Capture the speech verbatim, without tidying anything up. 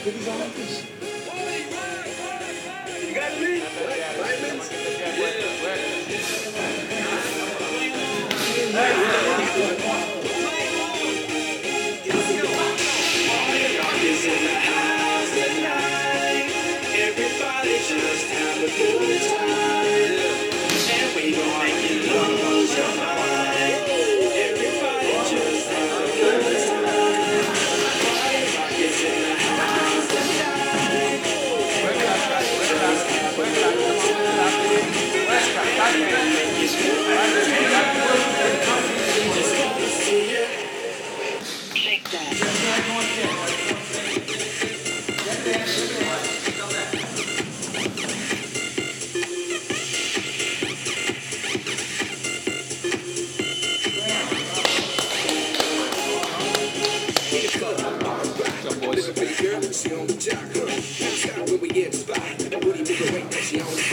Goodies on like this? You got me? Five minutes? Everybody just have a good time, and we gon' make you lose your mind. Everybody just have a good time. Rockets in the house tonight. Everybody just have a good time. Make you just wanna see it. Shake that. She on the jock, huh? Stop when we get spot. Booty bigger weight that she on.